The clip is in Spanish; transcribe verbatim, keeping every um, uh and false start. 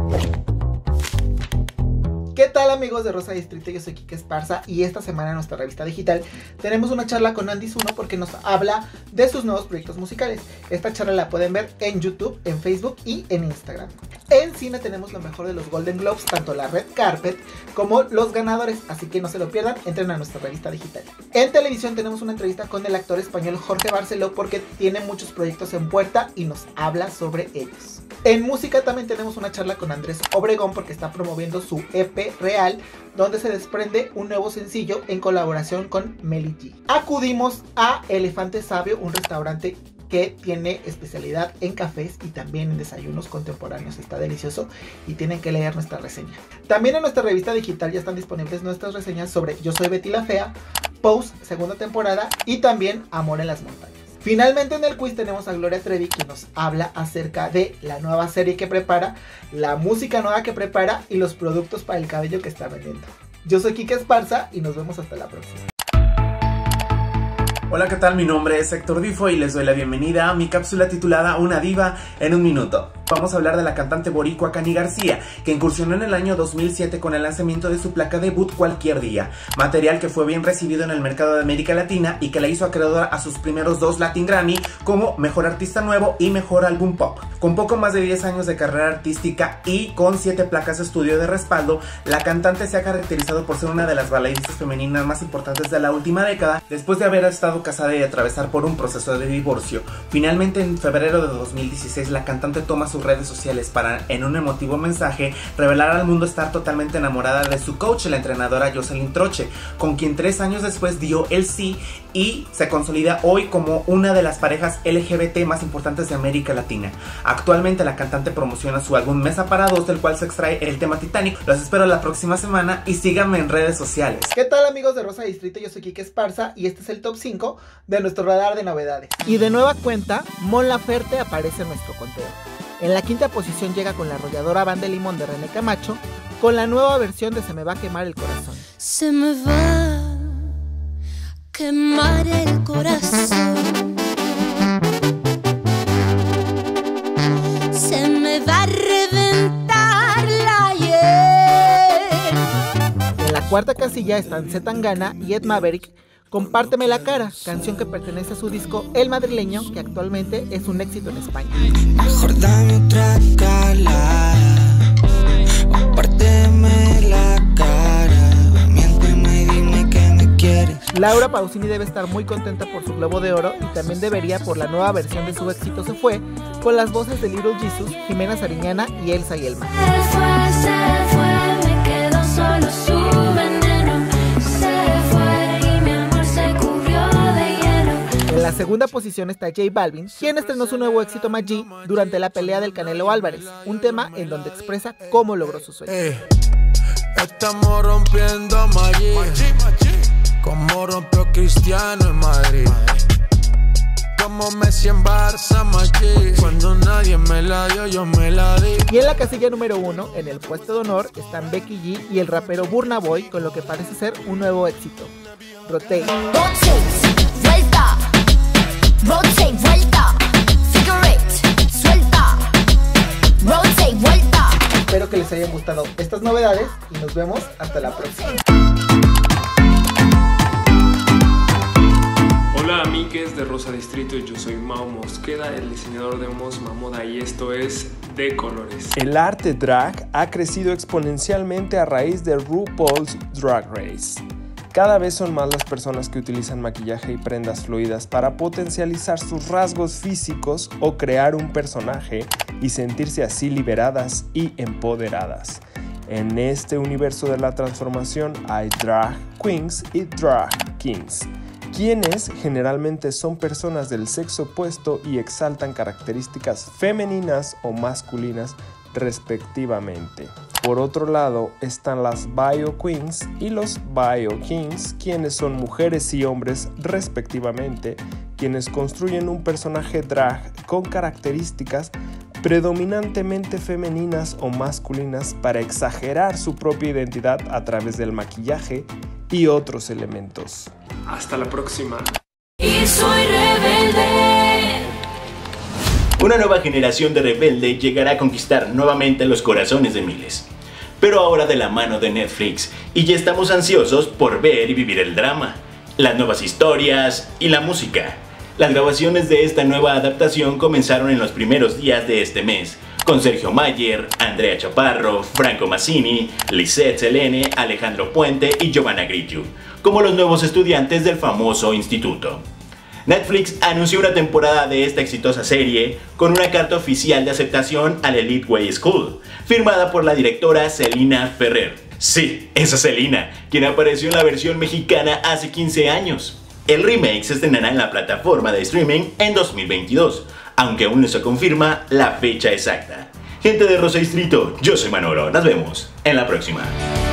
¿Qué tal amigos de Rosa Distrito? Yo soy Kike Esparza y esta semana en nuestra revista digital tenemos una charla con Andy Zuno porque nos habla de sus nuevos proyectos musicales. Esta charla la pueden ver en YouTube, en Facebook y en Instagram. En cine tenemos lo mejor de los Golden Globes, tanto la Red Carpet como los ganadores, así que no se lo pierdan, entren a nuestra revista digital. En televisión tenemos una entrevista con el actor español Jorge Barceló porque tiene muchos proyectos en puerta y nos habla sobre ellos. En música también tenemos una charla con Andrés Obregón porque está promoviendo su E P Real, donde se desprende un nuevo sencillo en colaboración con Meli G. Acudimos a Elefante Sabio, un restaurante que tiene especialidad en cafés y también en desayunos contemporáneos. Está delicioso y tienen que leer nuestra reseña. También en nuestra revista digital ya están disponibles nuestras reseñas sobre Yo Soy Betty la Fea, Pose, segunda temporada y también Amor en las Montañas. Finalmente en el quiz tenemos a Gloria Trevi, quien nos habla acerca de la nueva serie que prepara, la música nueva que prepara y los productos para el cabello que está vendiendo. Yo soy Kike Esparza y nos vemos hasta la próxima. Hola, ¿qué tal? Mi nombre es Héctor Difo y les doy la bienvenida a mi cápsula titulada Una diva en un minuto. Vamos a hablar de la cantante boricua Cani García, que incursionó en el año dos mil siete con el lanzamiento de su placa debut Cualquier Día, material que fue bien recibido en el mercado de América Latina y que la hizo acreedora a sus primeros dos Latin Grammy como Mejor Artista Nuevo y Mejor Álbum Pop. Con poco más de diez años de carrera artística y con siete placas de estudio de respaldo, la cantante se ha caracterizado por ser una de las bailaristas femeninas más importantes de la última década, después de haber estado casada y atravesar por un proceso de divorcio. Finalmente, en febrero de dos mil dieciséis, la cantante toma sus redes sociales para, en un emotivo mensaje, revelar al mundo estar totalmente enamorada de su coach, la entrenadora Jocelyn Troche, con quien tres años después dio el sí y se consolida hoy como una de las parejas L G B T más importantes de América Latina. Actualmente la cantante promociona su álbum Mesa para Dos, del cual se extrae el tema Titanic. Los espero la próxima semana y síganme en redes sociales. ¿Qué tal amigos de Rosa Distrito? Yo soy Kike Esparza y este es el top cinco de nuestro radar de novedades. Y de nueva cuenta, Mon Laferte aparece en nuestro conteo. En la quinta posición llega con la arrolladora Banda de Limón de René Camacho, con la nueva versión de Se me va a quemar el corazón. Se me va a quemar el corazón, se me va a reventar la hiel. En la cuarta casilla están C. Tangana y Ed Maverick, Compárteme la cara, canción que pertenece a su disco El Madrileño, que actualmente es un éxito en España. Mejor dame otra calada, compárteme la cara, miénteme y dime que me quieres. Laura Pausini debe estar muy contenta por su Globo de Oro y también debería por la nueva versión de su éxito Se Fue, con las voces de Little Jesus, Jimena Sariñana y Elsa Yelma. Se fue, se fue, me quedó solo su veneno. Se fue y mi amor se cubrió de hielo. En la segunda posición está J Balvin, quien estrenó su nuevo éxito Maggi durante la pelea del Canelo Álvarez, un tema en donde expresa cómo logró su sueño. Hey, estamos rompiendo Maggi, como rompió Cristiano en Madrid, como Messi en Barça, Maggi. Cuando nadie me la dio, yo me la di. Y en la casilla número uno, en el puesto de honor, están Becky G y el rapero Burna Boy con lo que parece ser un nuevo éxito, Rotate. Vuelta, rotate, vuelta, figure eight, suelta, rotate, vuelta. Espero que les hayan gustado estas novedades y nos vemos hasta la próxima. Hola amigues de Rosa Distrito, yo soy Mau Mosqueda, el diseñador de Mosma Moda y esto es De Colores. El arte drag ha crecido exponencialmente a raíz de RuPaul's Drag Race. Cada vez son más las personas que utilizan maquillaje y prendas fluidas para potencializar sus rasgos físicos o crear un personaje y sentirse así liberadas y empoderadas. En este universo de la transformación hay drag queens y drag kings, quienes generalmente son personas del sexo opuesto y exaltan características femeninas o masculinas respectivamente. Por otro lado están las Bio Queens y los Bio Kings, quienes son mujeres y hombres respectivamente, quienes construyen un personaje drag con características predominantemente femeninas o masculinas para exagerar su propia identidad a través del maquillaje y otros elementos. Hasta la próxima. Y soy rebelde. Una nueva generación de rebelde llegará a conquistar nuevamente los corazones de miles. Pero ahora de la mano de Netflix, y ya estamos ansiosos por ver y vivir el drama, las nuevas historias y la música. Las grabaciones de esta nueva adaptación comenzaron en los primeros días de este mes, con Sergio Mayer, Andrea Chaparro, Franco Massini, Lisette Selene, Alejandro Puente y Giovanna Grigio, como los nuevos estudiantes del famoso instituto. Netflix anunció una temporada de esta exitosa serie con una carta oficial de aceptación al Elite Way School, firmada por la directora Celina Ferrer. Sí, esa Celina, quien apareció en la versión mexicana hace quince años. El remake se estrenará en la plataforma de streaming en dos mil veintidós, aunque aún no se confirma la fecha exacta. Gente de Rosa Distrito, yo soy Manolo, nos vemos en la próxima.